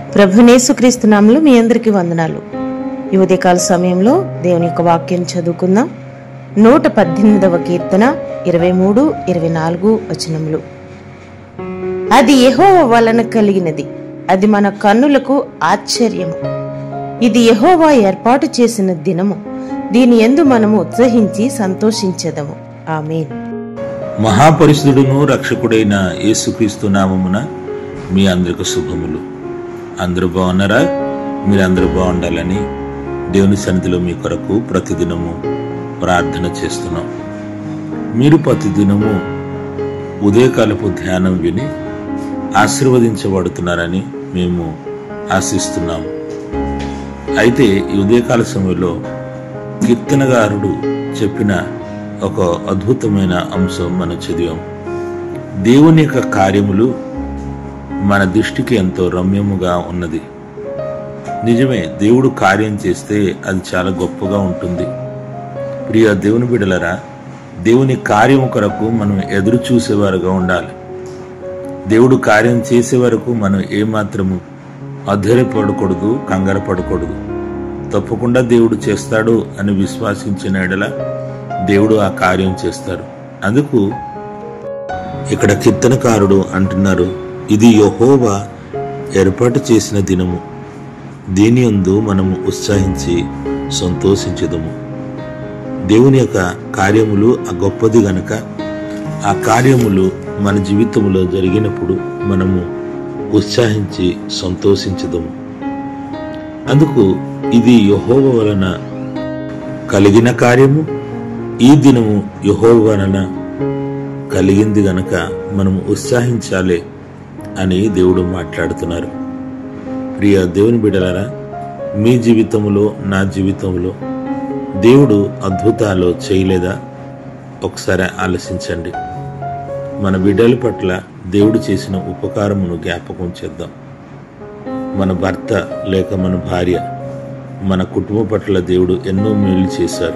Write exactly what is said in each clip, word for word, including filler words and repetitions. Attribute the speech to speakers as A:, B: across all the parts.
A: ప్రభునేసుక్రీస్తు నామములో మీ అందరికీ వందనాలు. ఈ ఉదయకాల సమయంలో దేవుని యొక్క వాక్యం చదువుకుందాం. నూట పద్దెనిమిదవ కీర్తన ఇరవై మూడు ఇరవై నాలుగు వచనములు. అది యెహోవా వలన కలిగినది, అది మన కన్నులకు ఆశ్చర్యము. ఇది యెహోవా ఏర్పాటు చేసిన దినము, దీని యందు మనము ఉత్సహించి సంతోషించెదము. ఆమేన్.
B: మహాపరిశుద్ధుడును రక్షకుడైన యేసుక్రీస్తు నామమున మీ అందరికి శుభములు. అందరూ బాగున్నారా? మీరందరూ బాగుండాలని దేవుని సన్నిధిలో మీ కొరకు ప్రతిదినము ప్రార్థన చేస్తున్నాం. మీరు ప్రతిదినము ఉదయకాలపు ధ్యానం విని ఆశీర్వదించబడుతున్నారని మేము ఆశిస్తున్నాము. అయితే ఈ ఉదయకాల సమయంలో కీర్తనగారుడు చెప్పిన ఒక అద్భుతమైన అంశం మనం చదివాం. దేవుని యొక్క కార్యములు మన దృష్టికి ఎంతో రమ్యముగా ఉన్నది. నిజమే, దేవుడు కార్యం చేస్తే అది చాలా గొప్పగా ఉంటుంది. ప్రియ దేవుని బిడ్డలరా, దేవుని కార్యం కొరకు మనం ఎదురు చూసేవారుగా ఉండాలి. దేవుడు కార్యం చేసే వరకు మనం ఏమాత్రము అధైర్యపడకూడదు, కంగారు పడకూడదు. తప్పకుండా దేవుడు చేస్తాడు అని విశ్వాసించిన ఎడల దేవుడు ఆ కార్యం చేస్తాడు. అందుకు ఇక్కడ కీర్తనకారుడు అంటున్నారు, ఇది యెహోవా ఏర్పాటు చేసిన దినము, దీని యందు మనము ఉత్సాహించి సంతోషించెదము. దేవుని యొక్క కార్యములు ఆ గొప్పది గనక ఆ కార్యములు మన జీవితంలో జరిగినప్పుడు మనము ఉత్సాహించి సంతోషించెదము. అందుకు ఇది యెహోవా వలన కలిగిన కార్యము, ఈ దినము యెహోవా వలన కలిగింది గనక మనము ఉత్సాహించాలి అని దేవుడు మాట్లాడుతున్నారు. ప్రియ దేవుని బిడ్డలారా, మీ జీవితంలో నా జీవితంలో దేవుడు అద్భుతాలు చేయలేదా? ఒకసారి ఆలోచించండి. మన బిడ్డల పట్ల దేవుడు చేసిన ఉపకారమును జ్ఞాపకం చేద్దాం. మన భర్త లేక మన భార్య, మన కుటుంబం పట్ల దేవుడు ఎన్నో మేలు చేశారు.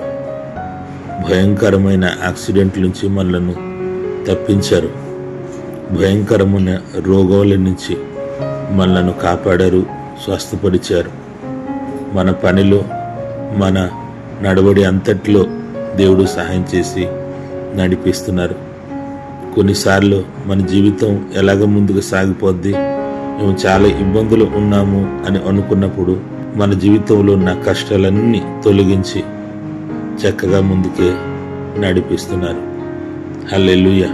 B: భయంకరమైన యాక్సిడెంట్ల నుంచి మనలను తప్పించారు. భయంకరమైన రోగాల నుంచి మనలను కాపాడారు, స్వస్థపరిచారు. మన పనిలో, మన నడవడి అంతట్లో దేవుడు సహాయం చేసి నడిపిస్తున్నారు. కొన్నిసార్లు మన జీవితం ఎలాగ ముందుకు సాగిపోద్ది, మేము చాలా ఇబ్బందులు ఉన్నాము అని అనుకున్నప్పుడు మన జీవితంలో ఉన్న కష్టాలన్నీ తొలగించి చక్కగా ముందుకే నడిపిస్తున్నారు. హల్లెలూయా.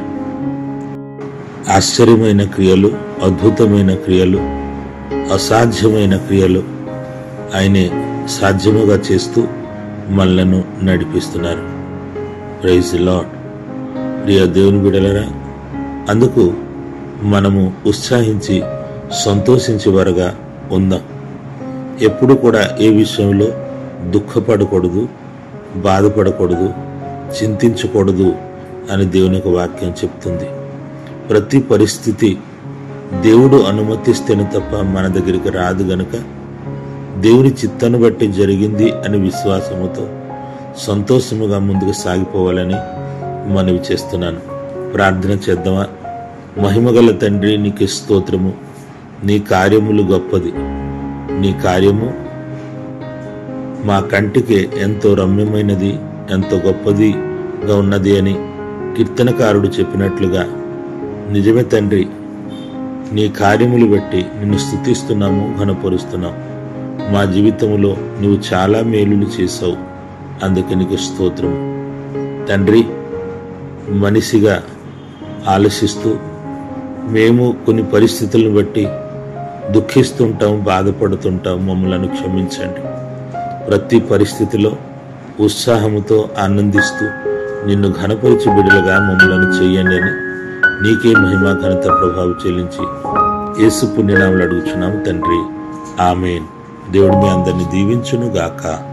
B: ఆశ్చర్యమైన క్రియలు, అద్భుతమైన క్రియలు, అసాధ్యమైన క్రియలు ఆయనే సాధ్యముగా చేస్తూ మనలను నడిపిస్తున్నారు. Praise the lord. ప్రియ దేవుని బిడ్డలారా, అందుకు మనము ఉత్సాహించి సంతోషించేవారుగా ఉందాం. ఎప్పుడు కూడా ఏ విషయంలో దుఃఖపడకూడదు, బాధపడకూడదు, చింతించకూడదు అని దేవుని యొక్క వాక్యం చెప్తుంది. ప్రతి పరిస్థితి దేవుడు అనుమతిస్తేనే తప్ప మన దగ్గరికి రాదు గనుక దేవుని చిత్తాన్ని బట్టి జరిగింది అని విశ్వాసముతో సంతోషముగా ముందుకు సాగిపోవాలని మనవి చేస్తున్నాను. ప్రార్థన చేద్దామా? మహిమగల తండ్రి, నీకు స్తోత్రము. నీ కార్యములు గొప్పది. నీ కార్యము మా కంటికి ఎంతో రమ్యమైనది, ఎంతో గొప్పదిగా ఉన్నది అని కీర్తనకారుడు చెప్పినట్లుగా నిజమే తండ్రి, నీ కార్యములు బట్టి నిన్ను స్తుతిస్తున్నాము, ఘనపరుస్తున్నాము. మా జీవితంలో నువ్వు చాలా మేలులు చేసావు, అందుకే నీకు స్తోత్రం తండ్రి. మనిషిగా ఆలోచిస్తూ మేము కొన్ని పరిస్థితులను బట్టి దుఃఖిస్తుంటాం, బాధపడుతుంటాం. మమ్మల్ని క్షమించండి. ప్రతి పరిస్థితిలో ఉత్సాహముతో ఆనందిస్తూ నిన్ను ఘనపరిచి బిడ్డలుగా మమ్మల్ని చెయ్యండి అని నీకే మహిమ, ఘనత, ప్రభావం చెల్లించి యేసు పుణ్యనామములో అడుగుచున్నాము తండ్రి. ఆమేన్. దేవుడు మీ అందరిని దీవించును గాక.